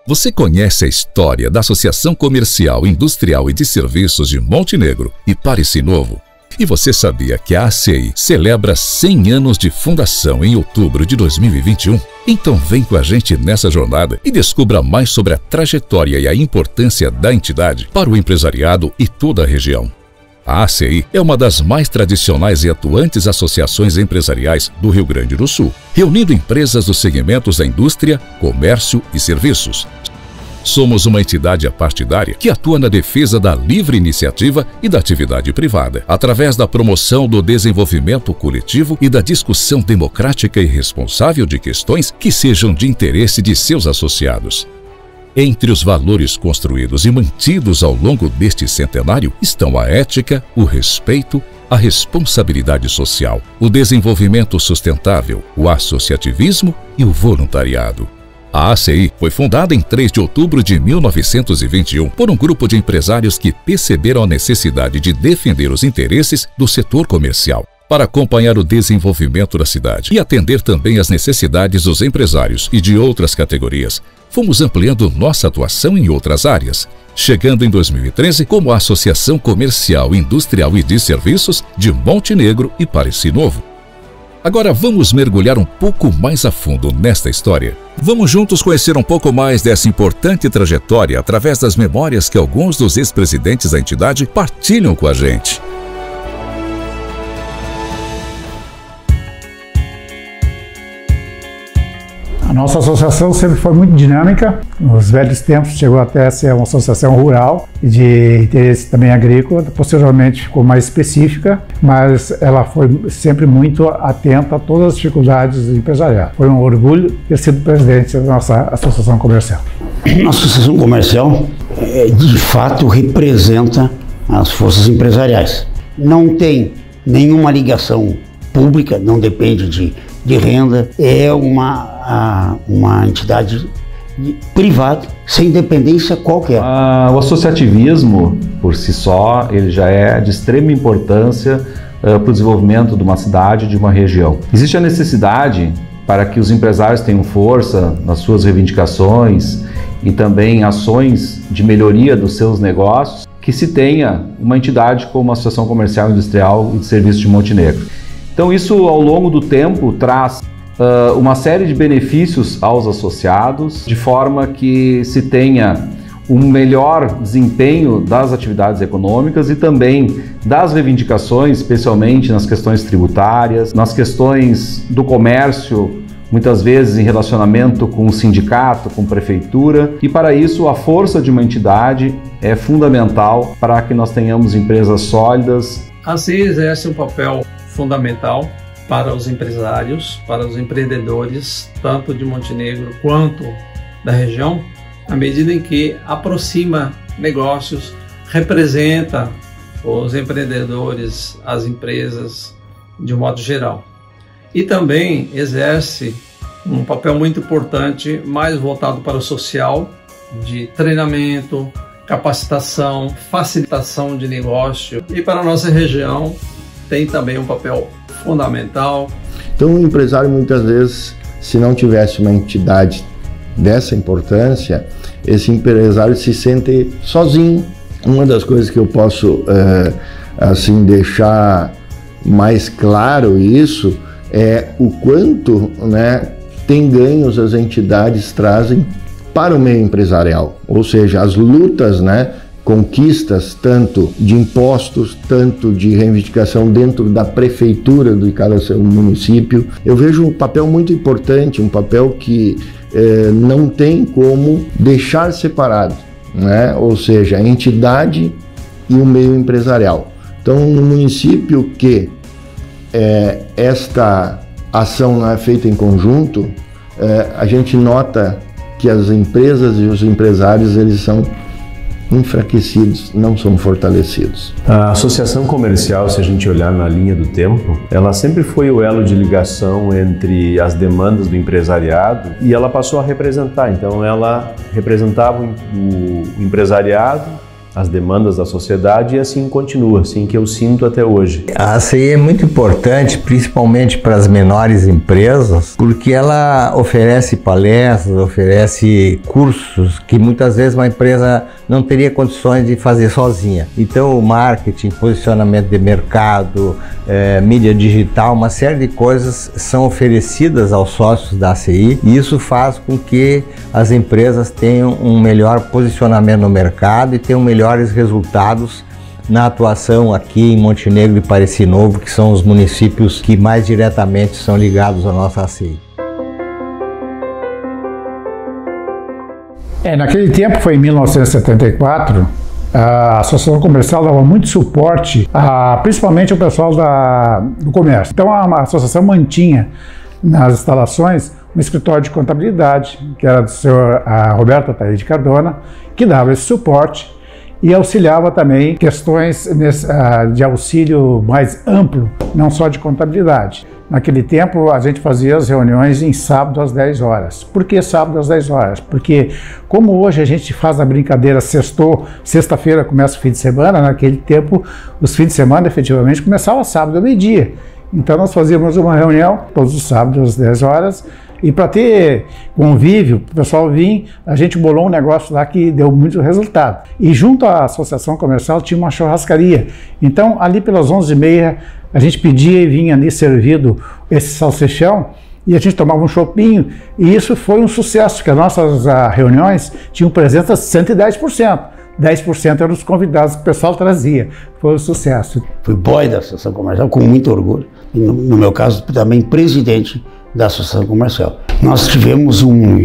Você conhece a história da Associação Comercial, Industrial e de Serviços de Montenegro e Parecis Novo? E você sabia que a ACI celebra 100 anos de fundação em outubro de 2021? Então vem com a gente nessa jornada e descubra mais sobre a trajetória e a importância da entidade para o empresariado e toda a região. A ACI é uma das mais tradicionais e atuantes associações empresariais do Rio Grande do Sul, reunindo empresas dos segmentos da indústria, comércio e serviços. Somos uma entidade apartidária que atua na defesa da livre iniciativa e da atividade privada, através da promoção do desenvolvimento coletivo e da discussão democrática e responsável de questões que sejam de interesse de seus associados. Entre os valores construídos e mantidos ao longo deste centenário estão a ética, o respeito, a responsabilidade social, o desenvolvimento sustentável, o associativismo e o voluntariado. A ACI foi fundada em 3 de outubro de 1921 por um grupo de empresários que perceberam a necessidade de defender os interesses do setor comercial, para acompanhar o desenvolvimento da cidade e atender também às necessidades dos empresários e de outras categorias. Fomos ampliando nossa atuação em outras áreas, chegando em 2013 como a Associação Comercial, Industrial e de Serviços de Montenegro e Parecis Novo. Agora vamos mergulhar um pouco mais a fundo nesta história. Vamos juntos conhecer um pouco mais dessa importante trajetória através das memórias que alguns dos ex-presidentes da entidade partilham com a gente. A nossa associação sempre foi muito dinâmica. Nos velhos tempos chegou até a ser uma associação rural de interesse também agrícola. Posteriormente ficou mais específica, mas ela foi sempre muito atenta a todas as dificuldades do empresariado. Foi um orgulho ter sido presidente da nossa associação comercial. A associação comercial, de fato, representa as forças empresariais. Não tem nenhuma ligação pública, não depende de renda, é uma entidade privada, sem dependência qualquer. O associativismo, por si só, ele já é de extrema importância para o desenvolvimento de uma cidade, de uma região. Existe a necessidade para que os empresários tenham força nas suas reivindicações e também ações de melhoria dos seus negócios, que se tenha uma entidade como a Associação Comercial, Industrial e de Serviços de Montenegro. Então isso, ao longo do tempo, traz uma série de benefícios aos associados, de forma que se tenha um melhor desempenho das atividades econômicas e também das reivindicações, especialmente nas questões tributárias, nas questões do comércio, muitas vezes em relacionamento com o sindicato, com a prefeitura, e para isso a força de uma entidade é fundamental para que nós tenhamos empresas sólidas. A ACI exerce um papel fundamental para os empresários, para os empreendedores, tanto de Montenegro quanto da região, à medida em que aproxima negócios, representa os empreendedores, as empresas de um modo geral. E também exerce um papel muito importante, mais voltado para o social, de treinamento, capacitação, facilitação de negócio. E para a nossa região tem também um papel fundamental. Então o empresário, muitas vezes, se não tivesse uma entidade dessa importância, esse empresário se sente sozinho. Uma das coisas que eu posso assim deixar mais claro isso é o quanto, tem ganhos as entidades trazem para o meio empresarial, ou seja, as lutas, conquistas tanto de impostos, tanto de reivindicação dentro da prefeitura de cada seu município. Eu vejo um papel muito importante, um papel que não tem como deixar separado, ou seja, a entidade e o meio empresarial. Então, no município que esta ação não é feita em conjunto, a gente nota que as empresas e os empresários eles são enfraquecidos, não são fortalecidos. A associação comercial, se a gente olhar na linha do tempo, ela sempre foi o elo de ligação entre as demandas do empresariado e ela passou a representar. Então ela representava o empresariado as demandas da sociedade, e assim continua, assim que eu sinto até hoje. A ACI é muito importante, principalmente para as menores empresas, porque ela oferece palestras, oferece cursos que muitas vezes uma empresa não teria condições de fazer sozinha. Então o marketing, posicionamento de mercado, mídia digital, uma série de coisas são oferecidas aos sócios da ACI, e isso faz com que as empresas tenham um melhor posicionamento no mercado e tenham melhores resultados na atuação aqui em Montenegro e Pareci Novo, que são os municípios que mais diretamente são ligados à nossa ACI. Naquele tempo, foi em 1974, a Associação Comercial dava muito suporte, principalmente ao pessoal do comércio. Então a associação mantinha nas instalações um escritório de contabilidade, que era do senhor Roberto Ataíde de Cardona, que dava esse suporte e auxiliava também questões de auxílio mais amplo, não só de contabilidade. Naquele tempo a gente fazia as reuniões em sábado às 10 horas. Por que sábado às 10 horas? Porque como hoje a gente faz a brincadeira sexta-feira começa o fim de semana, naquele tempo os fins de semana efetivamente começavam sábado ao meio-dia. Então nós fazíamos uma reunião todos os sábados às 10 horas, e para ter convívio, o pessoal vir, a gente bolou um negócio lá que deu muito resultado. E junto à Associação Comercial tinha uma churrascaria. Então ali pelas 11h30 a gente pedia e vinha ali servido esse salsichão, e a gente tomava um chopinho, e isso foi um sucesso, porque as nossas reuniões tinham presença 110%. 10% eram os convidados que o pessoal trazia. Foi um sucesso. Fui boy da Associação Comercial com muito orgulho. E no meu caso, também presidente da Associação Comercial. Nós tivemos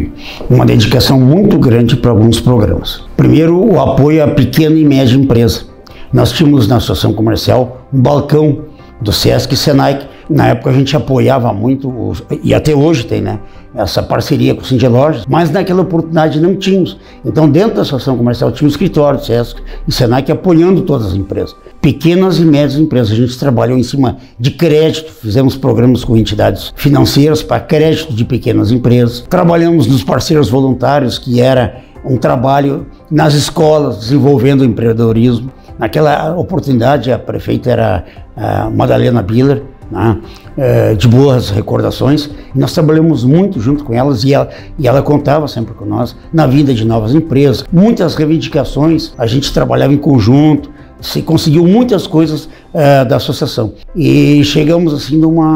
uma dedicação muito grande para alguns programas. Primeiro, o apoio à pequena e média empresa. Nós tínhamos na Associação Comercial um balcão do Sesc e Senai. Na época a gente apoiava muito, e até hoje tem, né, essa parceria com o Cindy Lojas, mas naquela oportunidade não tínhamos. Então dentro da Associação Comercial tinha um escritório do Sesc e Senai apoiando todas as empresas. Pequenas e médias empresas, a gente trabalhou em cima de crédito, fizemos programas com entidades financeiras para crédito de pequenas empresas. Trabalhamos nos parceiros voluntários, que era um trabalho nas escolas, desenvolvendo o empreendedorismo. Naquela oportunidade a prefeita era a Madalena Biller, né, de boas recordações. Nós trabalhamos muito junto com elas, e ela contava sempre com nós na vinda de novas empresas. Muitas reivindicações, a gente trabalhava em conjunto, se conseguiu muitas coisas da associação. E chegamos assim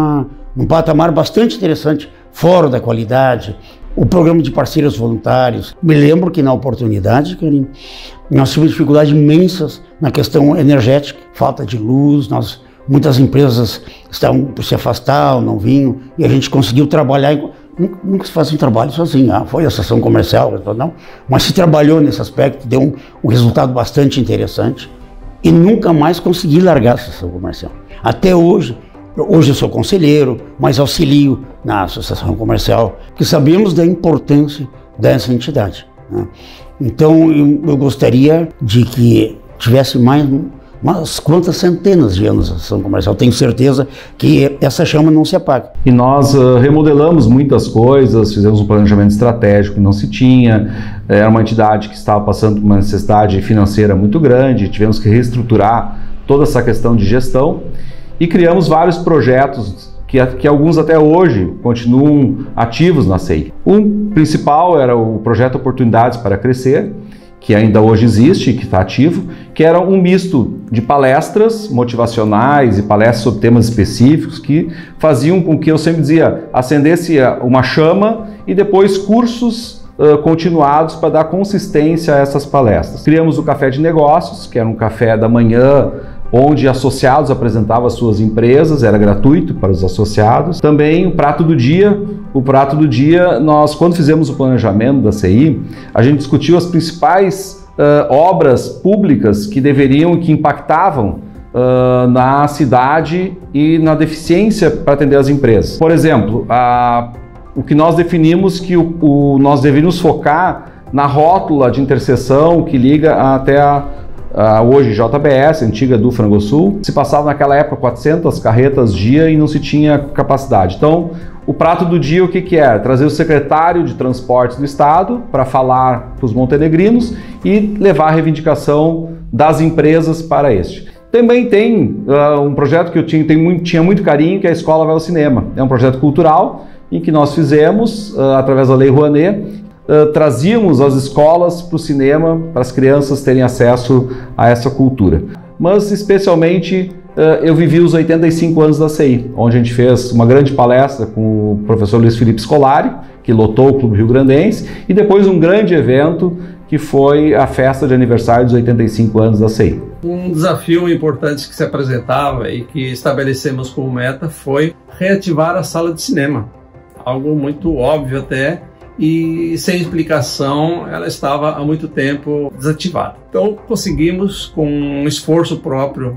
num patamar bastante interessante, fora da qualidade. O programa de parceiros voluntários. Me lembro que na oportunidade, Karine, nós tivemos dificuldades imensas na questão energética, falta de luz, muitas empresas estavam por se afastar ou não vinham, e a gente conseguiu trabalhar. Nunca se faz um trabalho sozinho, foi a Associação Comercial, não, mas se trabalhou nesse aspecto, deu um resultado bastante interessante, e nunca mais consegui largar a Associação Comercial. Até hoje. Hoje eu sou conselheiro, mas auxilio na Associação Comercial, porque sabemos da importância dessa entidade, né? Então eu gostaria de que tivesse mais umas quantas centenas de anos a Associação Comercial. Tenho certeza que essa chama não se apaga. E nós remodelamos muitas coisas, fizemos um planejamento estratégico que não se tinha, era uma entidade que estava passando por uma necessidade financeira muito grande, tivemos que reestruturar toda essa questão de gestão, e criamos vários projetos que alguns até hoje continuam ativos na ACI. Um principal era o projeto Oportunidades para Crescer, que ainda hoje existe e que está ativo, que era um misto de palestras motivacionais e palestras sobre temas específicos que faziam com que, eu sempre dizia, acendesse uma chama, e depois cursos continuados para dar consistência a essas palestras. Criamos o Café de Negócios, que era um café da manhã, onde associados apresentavam as suas empresas, era gratuito para os associados. Também o Prato do Dia. O Prato do Dia, nós, quando fizemos o planejamento da CI, a gente discutiu as principais obras públicas que deveriam, que impactavam na cidade e na deficiência para atender as empresas. Por exemplo, o que nós definimos que nós deveríamos focar na rótula de interseção que liga até hoje JBS, antiga do Frangosul. Se passava naquela época 400 carretas dia e não se tinha capacidade. Então, O prato do dia, o que é? Trazer o secretário de Transportes do Estado para falar para os montenegrinos e levar a reivindicação das empresas para este. Também tem um projeto que eu tinha muito carinho, que é a Escola Vai ao Cinema. É um projeto cultural em que nós fizemos, através da Lei Rouanet, trazíamos as escolas para o cinema, para as crianças terem acesso a essa cultura. Mas, especialmente, eu vivi os 85 anos da CI, onde a gente fez uma grande palestra com o professor Luiz Felipe Scolari, que lotou o Clube Rio Grandense, e depois um grande evento que foi a festa de aniversário dos 85 anos da CI. Um desafio importante que se apresentava e que estabelecemos como meta foi reativar a sala de cinema. Algo muito óbvio até, e sem explicação ela estava há muito tempo desativada. Então conseguimos, com um esforço próprio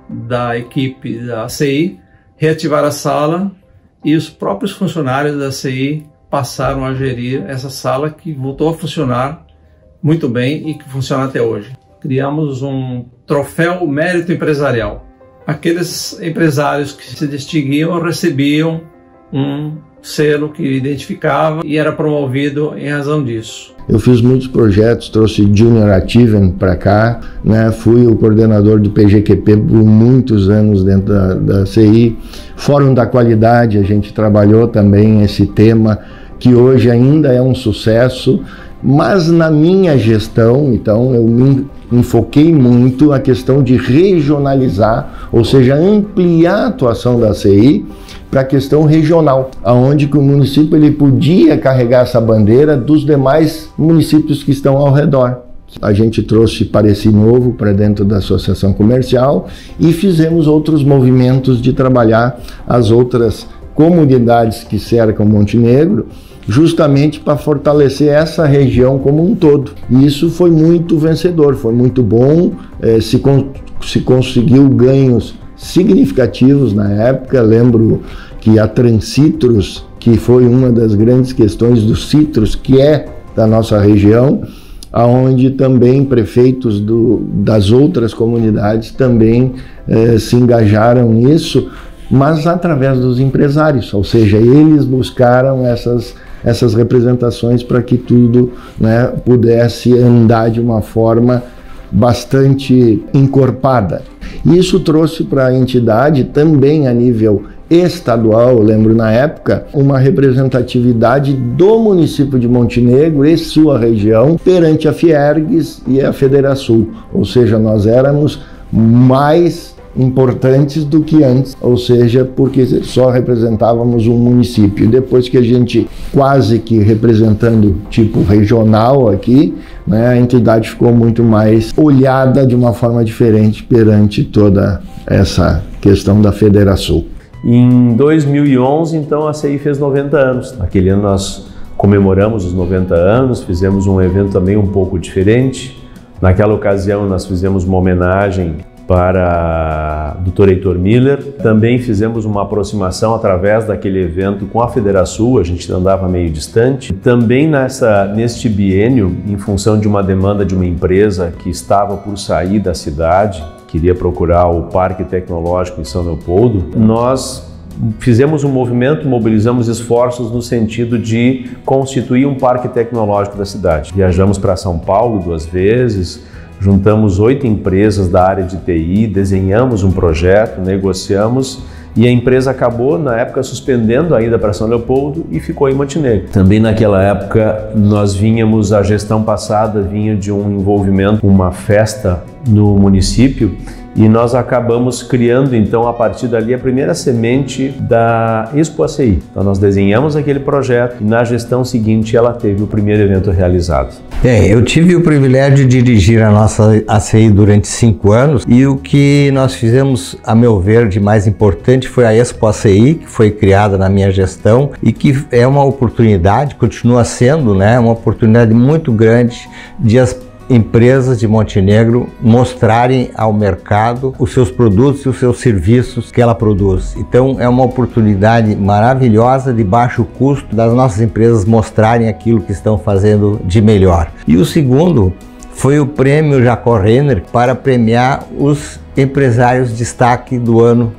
da equipe da CI, reativar a sala, e os próprios funcionários da CI passaram a gerir essa sala, que voltou a funcionar muito bem e que funciona até hoje. Criamos um troféu mérito empresarial. Aqueles empresários que se distinguiam recebiam um selo que identificava e era promovido em razão disso. Eu fiz muitos projetos, trouxe Junior Achievement para cá, né? Fui o coordenador do PGQP por muitos anos dentro da CI. Fórum da Qualidade, a gente trabalhou também esse tema, que hoje ainda é um sucesso, mas na minha gestão, então, eu me enfoquei muito a questão de regionalizar, ou seja, ampliar a atuação da CI para a questão regional, aonde que o município ele podia carregar essa bandeira dos demais municípios que estão ao redor. A gente trouxe Pareci Novo para dentro da associação comercial e fizemos outros movimentos de trabalhar as outras comunidades que cercam Montenegro, justamente para fortalecer essa região como um todo. E isso foi muito vencedor, foi muito bom, se conseguiu ganhos significativos na época. Lembro que a Transcitrus, que foi uma das grandes questões dos citros, que é da nossa região, aonde também prefeitos das outras comunidades também se engajaram nisso, mas através dos empresários, ou seja, eles buscaram essas representações para que tudo, né, pudesse andar de uma forma bastante encorpada. Isso trouxe para a entidade também a nível estadual, eu lembro na época, uma representatividade do município de Montenegro e sua região perante a Fiergues e a Federação, ou seja, nós éramos mais importantes do que antes, ou seja, porque só representávamos um município. Depois que a gente quase que representando tipo regional aqui, né, a entidade ficou muito mais olhada de uma forma diferente perante toda essa questão da Federação. Em 2011, então, a CI fez 90 anos. Naquele ano nós comemoramos os 90 anos, fizemos um evento também um pouco diferente. Naquela ocasião nós fizemos uma homenagem para o Dr. Heitor Miller. Também fizemos uma aproximação através daquele evento com a Federação, a gente andava meio distante. Também neste biênio, em função de uma demanda de uma empresa que estava por sair da cidade, queria procurar o Parque Tecnológico em São Leopoldo, nós fizemos um movimento, mobilizamos esforços no sentido de constituir um parque tecnológico da cidade. Viajamos para São Paulo 2 vezes, juntamos 8 empresas da área de TI, desenhamos um projeto, negociamos e a empresa acabou, na época, suspendendo a ida para São Leopoldo e ficou em Montenegro. Também naquela época, a gestão passada vinha de um envolvimento, uma festa no município, e nós acabamos criando, então, a partir dali, a primeira semente da Expo ACI. Então, nós desenhamos aquele projeto e na gestão seguinte ela teve o primeiro evento realizado. Eu tive o privilégio de dirigir a nossa ACI durante 5 anos e o que nós fizemos, a meu ver, de mais importante foi a Expo ACI, que foi criada na minha gestão e que é uma oportunidade, continua sendo, né, uma oportunidade muito grande de as empresas de Montenegro mostrarem ao mercado os seus produtos e os seus serviços que ela produz. Então é uma oportunidade maravilhosa de baixo custo das nossas empresas mostrarem aquilo que estão fazendo de melhor. E o segundo foi o prêmio Jacó Renner para premiar os empresários destaque do ano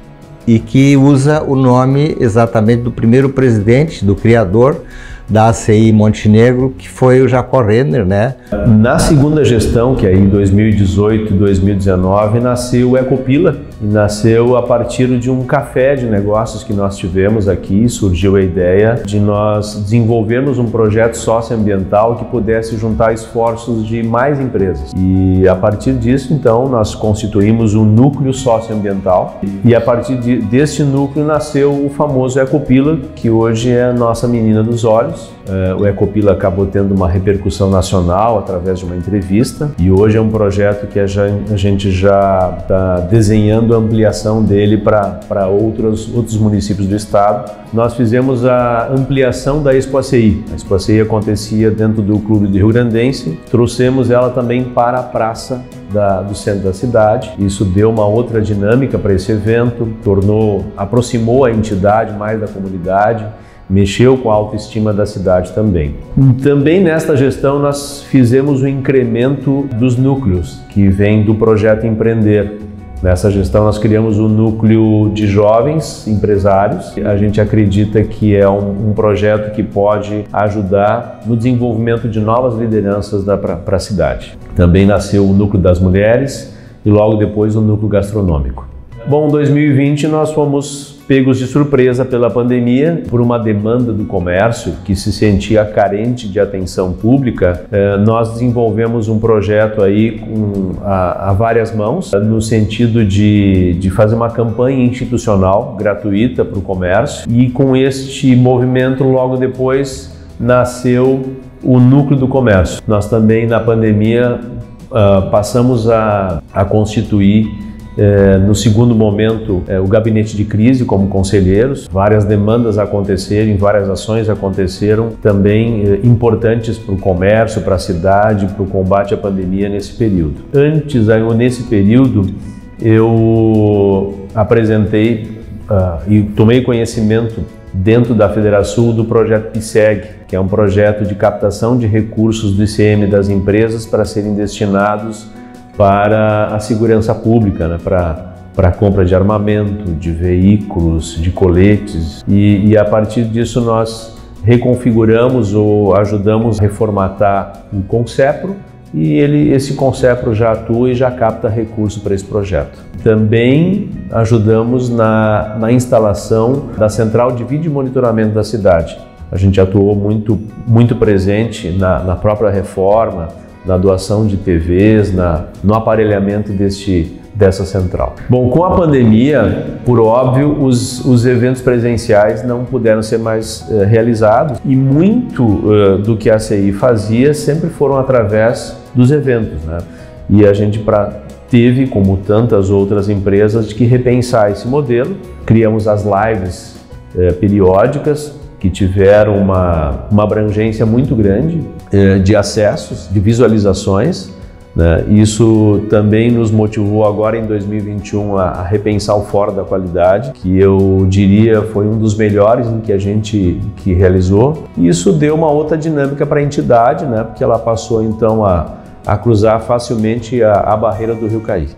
e que usa o nome exatamente do primeiro presidente, do criador da ACI Montenegro, que foi o Jacó Renner, né? Na segunda gestão, que é em 2018 e 2019, nasceu o Ecopila, e nasceu a partir de um café de negócios que nós tivemos aqui. Surgiu a ideia de nós desenvolvermos um projeto socioambiental que pudesse juntar esforços de mais empresas. E a partir disso, então, nós constituímos um núcleo socioambiental, e a partir deste núcleo nasceu o famoso Ecopila, que hoje é a nossa menina dos olhos. O Ecopila acabou tendo uma repercussão nacional através de uma entrevista, e hoje é um projeto que a gente já está desenhando a ampliação dele para outros municípios do estado. Nós fizemos a ampliação da Expo ACI. A Expo ACI acontecia dentro do Clube de Rio Grandense, trouxemos ela também para a praça do centro da cidade. Isso deu uma outra dinâmica para esse evento, aproximou a entidade mais da comunidade, mexeu com a autoestima da cidade também. Também nesta gestão nós fizemos o incremento dos núcleos que vem do projeto Empreender. Nessa gestão nós criamos um núcleo de jovens empresários. A gente acredita que é um projeto que pode ajudar no desenvolvimento de novas lideranças para a cidade. Também nasceu o núcleo das mulheres e logo depois o núcleo gastronômico. Bom, em 2020 nós fomos pegos de surpresa pela pandemia, por uma demanda do comércio que se sentia carente de atenção pública. Nós desenvolvemos um projeto aí a várias mãos, no sentido de fazer uma campanha institucional gratuita para o comércio, e com este movimento logo depois nasceu o núcleo do comércio. Nós também na pandemia passamos a constituir no segundo momento, o gabinete de crise como conselheiros. Várias demandas aconteceram, várias ações aconteceram também importantes para o comércio, para a cidade, para o combate à pandemia nesse período. Nesse período, eu apresentei e tomei conhecimento dentro da Federação do projeto PSEG, que é um projeto de captação de recursos do ICM das empresas para serem destinados para a segurança pública, né? Para a compra de armamento, de veículos, de coletes, e a partir disso nós reconfiguramos ou ajudamos a reformatar o Concepro, e esse Concepro já atua e já capta recurso para esse projeto. Também ajudamos na instalação da central de vídeo e monitoramento da cidade. A gente atuou muito presente na própria reforma, na doação de TVs, no aparelhamento dessa central. Bom, com a pandemia, por óbvio, os eventos presenciais não puderam ser mais realizados, e muito do que a ACI fazia sempre foram através dos eventos, né? E a gente teve, como tantas outras empresas, de que repensar esse modelo. Criamos as lives periódicas, que tiveram uma abrangência muito grande de acessos, de visualizações, né? Isso também nos motivou agora em 2021 a repensar o Fora da Qualidade, que eu diria foi um dos melhores em que a gente realizou. E isso deu uma outra dinâmica para a entidade, né? Porque ela passou então a cruzar facilmente a barreira do Rio Caí.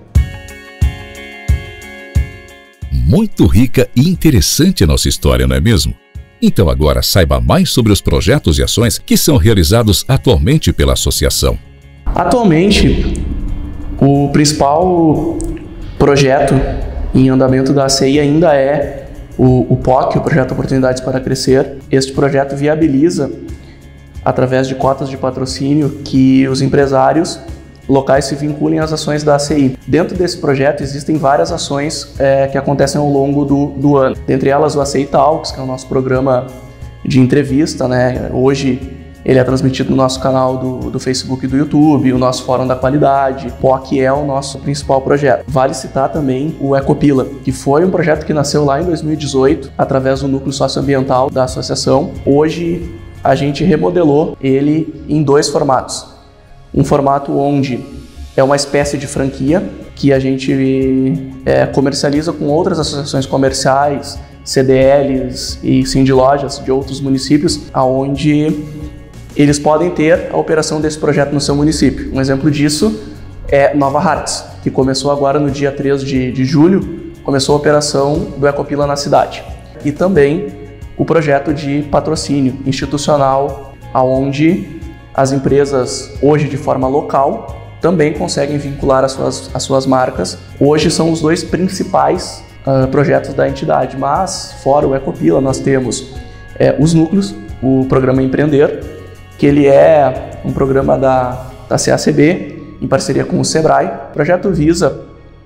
Muito rica e interessante a nossa história, não é mesmo? Então agora saiba mais sobre os projetos e ações que são realizados atualmente pela associação. Atualmente, o principal projeto em andamento da ACI ainda é o POC, o Projeto Oportunidades para Crescer. Este projeto viabiliza, através de cotas de patrocínio, que os empresários locais se vinculem às ações da ACI. Dentro desse projeto existem várias ações que acontecem ao longo do ano. Dentre elas o ACI Talks, que é o nosso programa de entrevista, né? Hoje ele é transmitido no nosso canal do Facebook e do YouTube, o nosso Fórum da Qualidade. POC é o nosso principal projeto. Vale citar também o Ecopila, que foi um projeto que nasceu lá em 2018, através do núcleo socioambiental da associação. Hoje a gente remodelou ele em 2 formatos. Um formato onde é uma espécie de franquia que a gente comercializa com outras associações comerciais, CDLs e Sindlojas de outros municípios, onde eles podem ter a operação desse projeto no seu município. Um exemplo disso é Nova Hartz, que começou agora no dia 3 de julho começou a operação do Ecopila na cidade. E também o projeto de patrocínio institucional, onde as empresas, hoje de forma local, também conseguem vincular as suas marcas. Hoje são os dois principais projetos da entidade, mas fora o Ecopila nós temos os núcleos, o programa Empreender, que ele é um programa da CACB, em parceria com o Sebrae. O projeto visa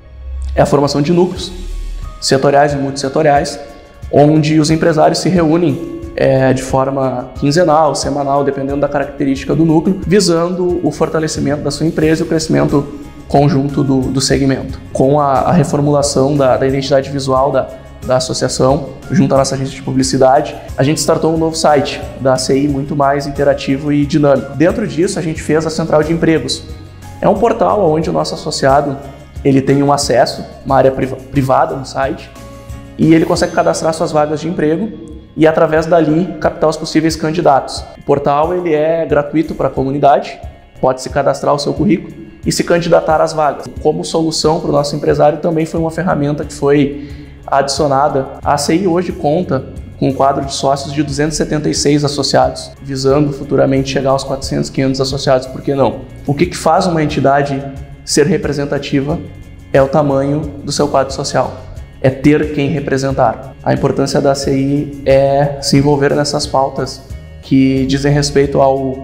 a formação de núcleos setoriais e multissetoriais, onde os empresários se reúnem de forma quinzenal, semanal, dependendo da característica do núcleo, visando o fortalecimento da sua empresa e o crescimento conjunto do segmento. Com a reformulação da identidade visual da associação, junto à nossa agência de publicidade, a gente startou um novo site da ACI, muito mais interativo e dinâmico. Dentro disso, a gente fez a Central de Empregos. É um portal onde o nosso associado ele tem um acesso, uma área privada no site, e ele consegue cadastrar suas vagas de emprego e, através dali, captar os possíveis candidatos. O portal ele é gratuito para a comunidade, pode se cadastrar o seu currículo e se candidatar às vagas. Como solução para o nosso empresário, também foi uma ferramenta que foi adicionada. A ACI hoje conta com um quadro de sócios de 276 associados, visando futuramente chegar aos 400, 500 associados, por que não? O que faz uma entidade ser representativa é o tamanho do seu quadro social, é ter quem representar. A importância da ACI é se envolver nessas pautas que dizem respeito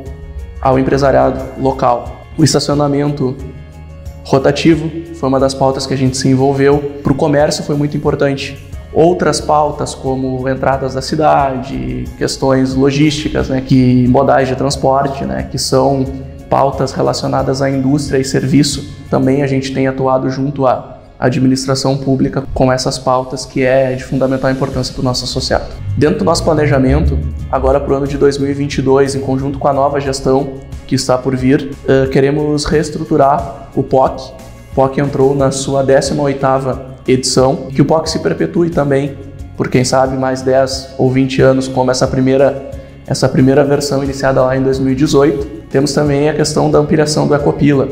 ao empresariado local. O estacionamento rotativo foi uma das pautas que a gente se envolveu. Para o comércio foi muito importante. Outras pautas, como entradas da cidade, questões logísticas, modais de transporte, que são pautas relacionadas à indústria e serviço, também a gente tem atuado junto à administração pública com essas pautas, que é de fundamental importância para o nosso associado. Dentro do nosso planejamento, agora para o ano de 2022, em conjunto com a nova gestão que está por vir, queremos reestruturar o POC. O POC entrou na sua 18ª edição, que o POC se perpetue também, por quem sabe mais 10 ou 20 anos, como essa primeira versão iniciada lá em 2018. Temos também a questão da ampliação do Ecopila,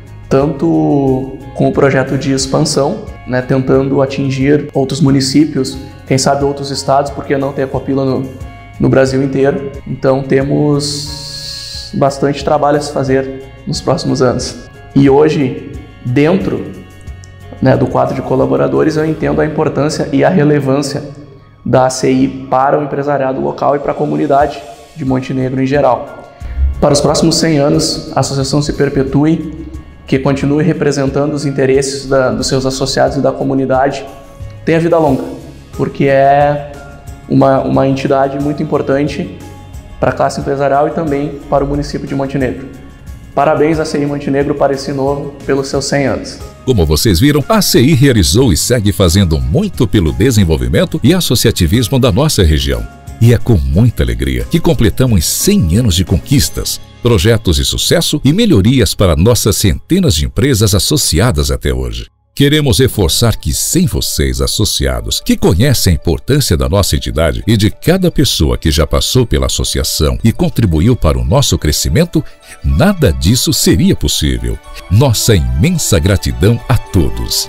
tanto com o projeto de expansão, tentando atingir outros municípios, quem sabe outros estados, porque não tem Ecopila no Brasil inteiro. Então temos bastante trabalho a se fazer nos próximos anos. E hoje, dentro do quadro de colaboradores, eu entendo a importância e a relevância da ACI para o empresariado local e para a comunidade de Montenegro em geral. Para os próximos 100 anos, a associação se perpetue, que continue representando os interesses dos seus associados e da comunidade, tenha vida longa, porque é uma entidade muito importante para a classe empresarial e também para o município de Montenegro. Parabéns à ACI Montenegro para esse novo, pelos seus 100 anos. Como vocês viram, a ACI realizou e segue fazendo muito pelo desenvolvimento e associativismo da nossa região. E é com muita alegria que completamos 100 anos de conquistas, projetos de sucesso e melhorias para nossas centenas de empresas associadas até hoje. Queremos reforçar que sem vocês, associados, que conhecem a importância da nossa entidade e de cada pessoa que já passou pela associação e contribuiu para o nosso crescimento, nada disso seria possível. Nossa imensa gratidão a todos.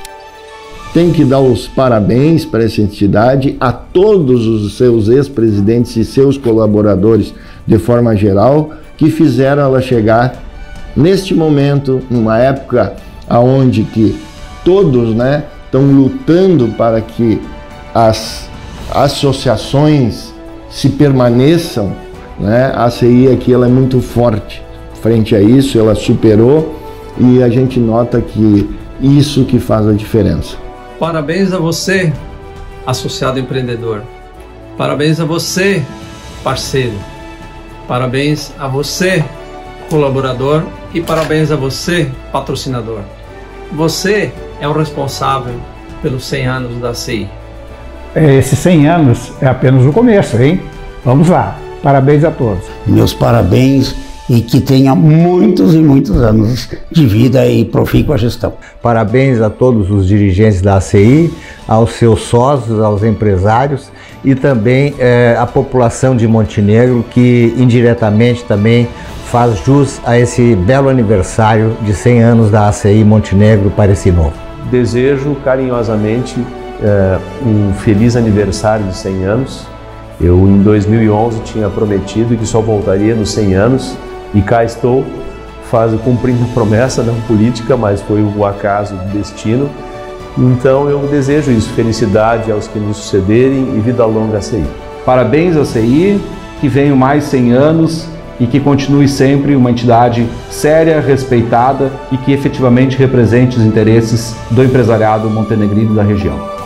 Tem que dar os parabéns para essa entidade, a todos os seus ex-presidentes e seus colaboradores de forma geral, que fizeram ela chegar neste momento, numa época onde que todos estão lutando para que as associações se permaneçam. A ACI aqui ela é muito forte frente a isso, ela superou, e a gente nota que isso que faz a diferença. Parabéns a você, associado empreendedor. Parabéns a você, parceiro. Parabéns a você, colaborador. E parabéns a você, patrocinador. Você é o responsável pelos 100 anos da ACI. Esses 100 anos é apenas o começo, hein? Vamos lá. Parabéns a todos. Meus parabéns, e que tenha muitos e muitos anos de vida e profícua gestão. Parabéns a todos os dirigentes da ACI, aos seus sócios, aos empresários e também à população de Montenegro, que indiretamente também faz jus a esse belo aniversário de 100 anos da ACI Montenegro para esse novo. Desejo carinhosamente um feliz aniversário de 100 anos. Eu, em 2011, tinha prometido que só voltaria nos 100 anos e cá estou, cumprindo a promessa, não política, mas foi o acaso do destino. Então eu desejo isso, felicidade aos que nos sucederem e vida longa à CI. Parabéns à CI, que venham mais 100 anos e que continue sempre uma entidade séria, respeitada e que efetivamente represente os interesses do empresariado montenegrino da região.